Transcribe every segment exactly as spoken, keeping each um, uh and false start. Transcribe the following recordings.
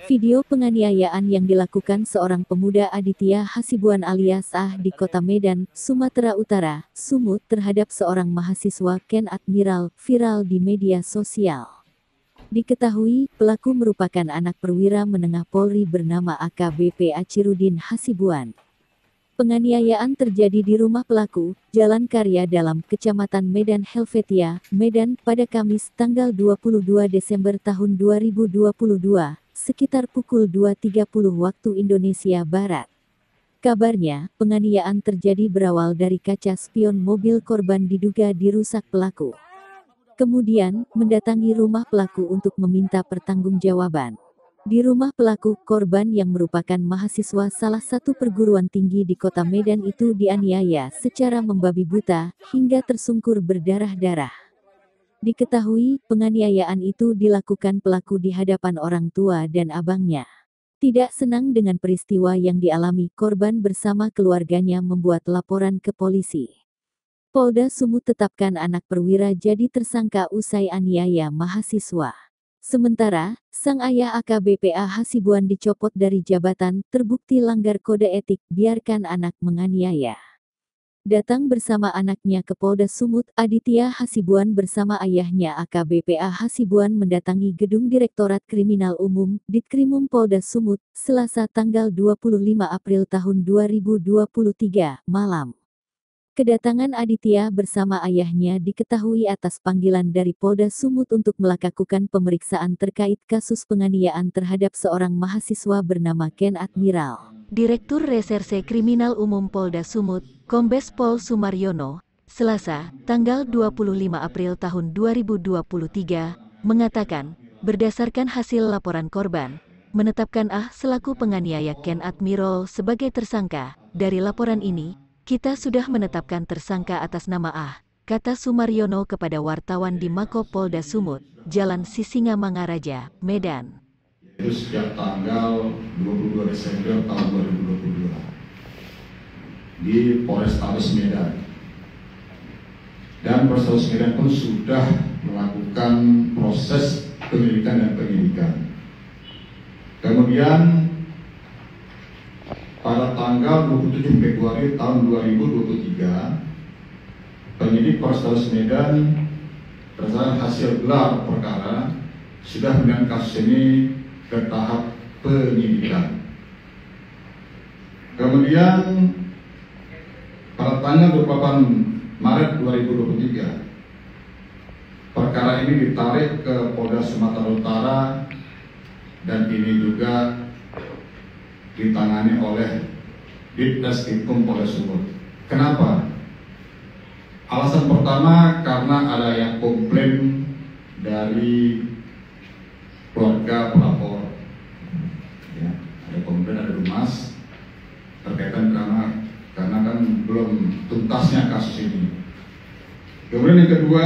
Video penganiayaan yang dilakukan seorang pemuda Aditya Hasibuan alias Ah di Kota Medan, Sumatera Utara, Sumut terhadap seorang mahasiswa Ken Admiral viral di media sosial. Diketahui, pelaku merupakan anak perwira menengah Polri bernama A K B P Achirudin Hasibuan. Penganiayaan terjadi di rumah pelaku, Jalan Karya Dalam, Kecamatan Medan Helvetia, Medan, pada Kamis tanggal dua puluh dua Desember tahun dua ribu dua puluh dua, sekitar pukul dua tiga puluh waktu Indonesia Barat. Kabarnya, penganiayaan terjadi berawal dari kaca spion mobil korban diduga dirusak pelaku. Kemudian, mendatangi rumah pelaku untuk meminta pertanggungjawaban. Di rumah pelaku, korban yang merupakan mahasiswa salah satu perguruan tinggi di Kota Medan itu dianiaya secara membabi buta, hingga tersungkur berdarah-darah. Diketahui, penganiayaan itu dilakukan pelaku di hadapan orang tua dan abangnya. Tidak senang dengan peristiwa yang dialami korban bersama keluarganya membuat laporan ke polisi. Polda Sumut tetapkan anak perwira jadi tersangka usai aniaya mahasiswa. Sementara, sang ayah A K B P A Hasibuan dicopot dari jabatan, terbukti langgar kode etik, biarkan anak menganiaya. Datang bersama anaknya ke Polda Sumut, Aditya Hasibuan bersama ayahnya A K B P A Hasibuan mendatangi Gedung Direktorat Kriminal Umum, Ditkrimum Polda Sumut, Selasa tanggal dua puluh lima April tahun dua ribu dua puluh tiga, malam. Kedatangan Aditya bersama ayahnya diketahui atas panggilan dari Polda Sumut untuk melakukan pemeriksaan terkait kasus penganiayaan terhadap seorang mahasiswa bernama Ken Admiral. Direktur Reserse Kriminal Umum Polda Sumut, Kombes Pol Sumaryono, Selasa, tanggal dua puluh lima April tahun dua ribu dua puluh tiga, mengatakan, berdasarkan hasil laporan korban, menetapkan Ah selaku penganiaya Ken Admiral sebagai tersangka. Dari laporan ini, kita sudah menetapkan tersangka atas nama Ah, kata Sumaryono kepada wartawan di Mako Polda Sumut, Jalan Sisingamangaraja, Medan. Itu sejak tanggal dua puluh dua Desember tahun dua ribu dua puluh dua di Polrestabes Medan. Dan Polrestabes Medan pun sudah melakukan proses penyelidikan dan penyidikan. Kemudian pada tanggal dua puluh tujuh Februari tahun dua ribu dua puluh tiga, penyidik Polrestabes Medan berdasarkan hasil gelar perkara sudah menangani kasus ini ke tahap penyidikan. Kemudian pada tanggal dua puluh delapan Maret dua ribu dua puluh tiga, perkara ini ditarik ke Polda Sumatera Utara dan ini juga ditangani oleh Ditreskrimum Polda Sumut. Kenapa? Alasan pertama karena ada yang komplain dari keluarga pelapor. Ya, ada komplain, ada rumas terkaitan karena karena kan belum tuntasnya kasus ini. Kemudian yang kedua,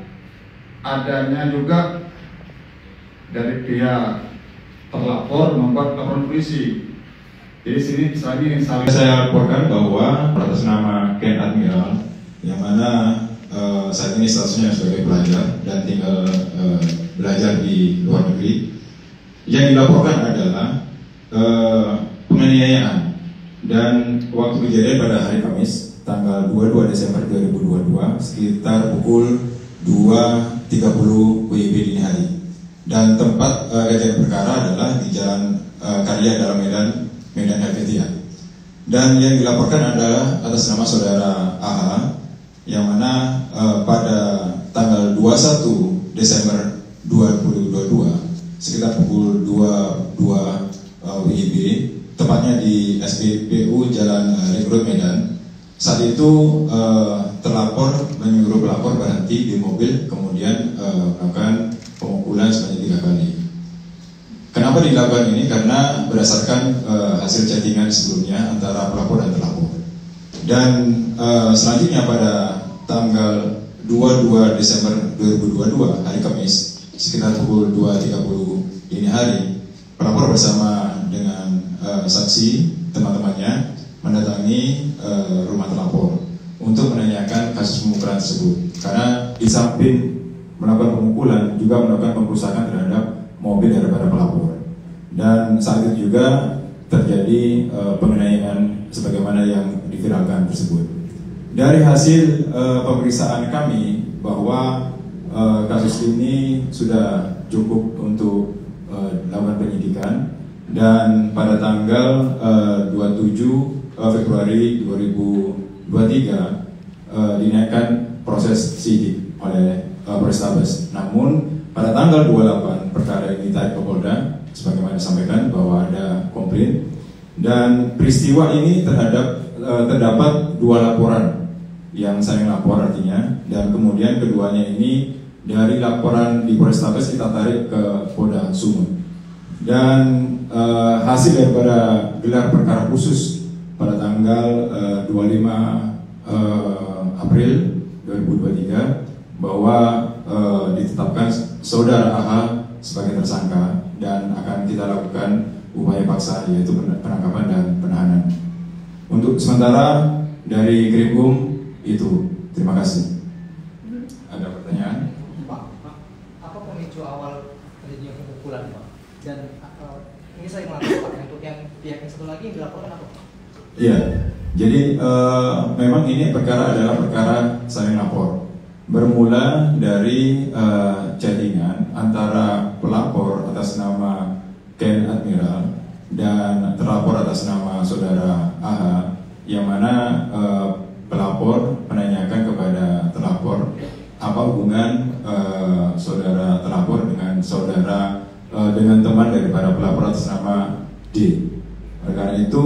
adanya juga dari pihak terlapor membuat laporan polisi. Jadi sini misalnya yang saya laporkan bahwa atas nama Ken Admiral, yang mana uh, saat ini statusnya sebagai pelajar dan tinggal uh, belajar di luar negeri, yang dilaporkan adalah uh, penganiayaan dan waktu kejadian pada hari Kamis tanggal dua puluh dua Desember dua ribu dua puluh dua sekitar pukul dua tiga puluh W I B dini hari, dan tempat uh, kejadian perkara adalah di Jalan uh, Karya Dalam Medan, Medan Helvetia. Dan yang dilaporkan adalah atas nama saudara A H, yang mana uh, pada tanggal dua puluh satu Desember dua ribu dua puluh dua sekitar pukul dua puluh dua uh, W I B, tepatnya di S P B U Jalan uh, Rekrut Medan. Saat itu uh, terlapor menyuruh pelapor berhenti di mobil, kemudian uh, melakukan pemukulan sebanyak tiga kali. Kenapa dilakukan ini? Karena berdasarkan uh, hasil chattingan sebelumnya antara pelapor dan terlapor. Dan uh, selanjutnya pada tanggal dua puluh dua Desember dua ribu dua puluh dua, hari Kamis, sekitar pukul dua tiga puluh dini hari, pelapor bersama dengan uh, saksi, teman-temannya, mendatangi uh, rumah terlapor untuk menanyakan kasus pemukulan tersebut. Karena di samping melakukan pemukulan, juga melakukan pengrusakan terhadap mobil daripada pelapor. dan saat itu juga terjadi uh, penganiayaan sebagaimana yang diviralkan tersebut. Dari hasil uh, pemeriksaan kami bahwa uh, kasus ini sudah cukup untuk uh, dilakukan penyidikan, dan pada tanggal uh, dua puluh tujuh Februari dua ribu dua puluh tiga uh, dinaikkan proses sidik oleh uh, Polrestabes. Namun pada tanggal dua puluh delapan perkara ini ditarik ke Polda, sebagaimana disampaikan bahwa ada komplain, dan peristiwa ini terhadap uh, terdapat dua laporan yang saling lapor artinya, dan kemudian keduanya ini dari laporan di Polrestabes kita tarik ke Polda Sumut, dan uh, hasil daripada gelar perkara khusus pada tanggal uh, dua puluh lima uh, April dua ribu dua puluh tiga bahwa uh, ditetapkan saudara A H sebagai tersangka, dan akan kita lakukan upaya paksa yaitu penangkapan dan penahanan. Untuk sementara dari Krimkum itu, terima kasih. Ada pertanyaan? Pak, apa pemicu awal terjadinya pemukulan, Pak? Dan uh, ini saya melakukan, Pak, untuk yang pihak yang satu lagi yang dilaporkan apa, Pak? Iya, jadi uh, memang ini perkara adalah perkara saling lapor. Bermula dari uh, chattingan antara pelapor atas nama Ken Admiral dan terlapor atas nama saudara A H, yang mana uh, pelapor menanyakan kepada terlapor apa hubungan uh, saudara terlapor dengan saudara uh, dengan teman daripada pelapor atas nama D. Oleh karena itu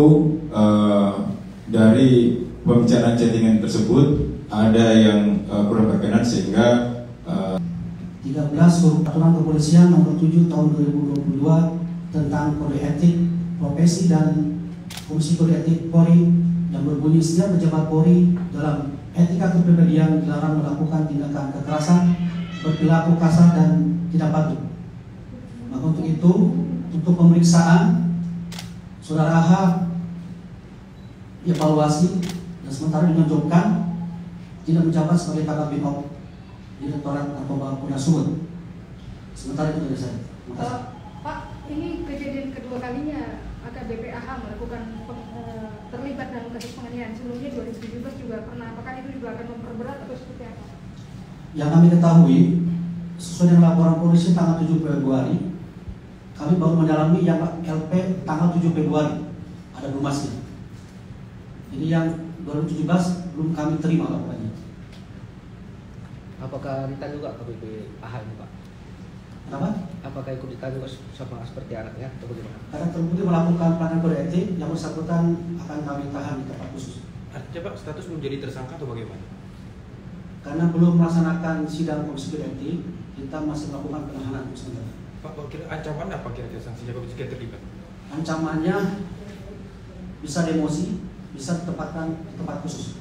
uh, dari pembicaraan chattingan tersebut ada yang uh, kurang berkenan, sehingga uh, tiga belas huruf Peraturan Kepolisian nomor tujuh tahun dua ribu dua puluh dua tentang kode etik profesi dan fungsi kode etik Polri yang berbunyi setiap pejabat Polri dalam etika kepribadian dilarang melakukan tindakan kekerasan, berperilaku kasar dan tidak patuh. Maka untuk itu, untuk pemeriksaan saudara A H evaluasi dan sementara ditunjukkan tidak menjabat sebagai K B O Direktorat Narkoba Polda Sumut. Sementara itu dari saya. Uh, Pak, ini kejadian kedua kalinya A K B P A H melakukan uh, terlibat dalam kasus penganiayaan. Sebelumnya dua ribu tujuh belas juga pernah. Apakah itu juga akan memperberat atau seperti apa? Yang kami ketahui, sesuai dengan laporan polisi tanggal tujuh Februari, kami baru mendalami yang L P tanggal tujuh Februari, ada lumasnya. Jadi yang dua ribu tujuh belas belum kami terima laporannya. Apakah ditanya juga ke B P A H ini, Pak? Kenapa? Apakah ikut ditanya juga sama seperti anaknya atau bagaimana? Karena terbukti melakukan pelanggaran kode etik, yang bersangkutan akan kami tahan di tempat khusus. Artinya, Pak, status belum jadi tersangka atau bagaimana? Karena belum melaksanakan sidang komisi kode etik, kita masih melakukan penahanan sementara. Pak, kira ancaman apa kira-kira sanksinya kalau jika terlibat? Ancamannya bisa demosi, bisa ditempatkan di tempat khusus.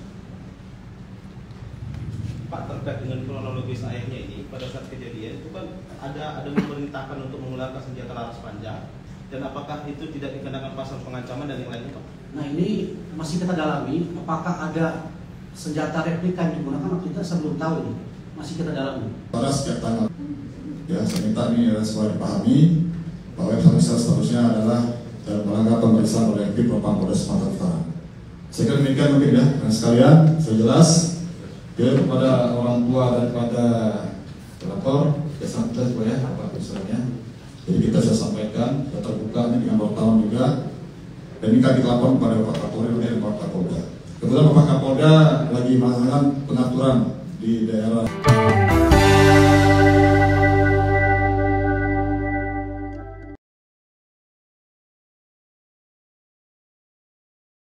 Pak, terkait dengan kronologis ayahnya ini, pada saat kejadian itu kan ada ada memerintahkan untuk mengeluarkan senjata laras panjang, dan apakah itu tidak dikenakan pasal pengancaman dan yang lainnya, Pak? Nah, ini masih kita dalami, apakah ada senjata replika yang digunakan atau tidak, saya belum tahu ini, masih kita dalami. Pada setiap tanggal, ya saya minta ini ya, supaya dipahami bahwa yang seterusnya adalah dalam rangka pemeriksaan oleh tim Propam Polda Sumatera Utara. Saya kira demikian mungkin ya, dan sekalian saya jelas. Ya, kepada orang tua daripada pelapor, ya sangat jelas ya apa misalnya. Jadi kita sudah sampaikan, sudah terbuka ini dengan wartawan juga. Dan ini kami lapor kepada Bapak Kapolri dan Bapak Kapolda. Kebetulan Bapak Kapolda lagi melaksanakan pengaturan di daerah.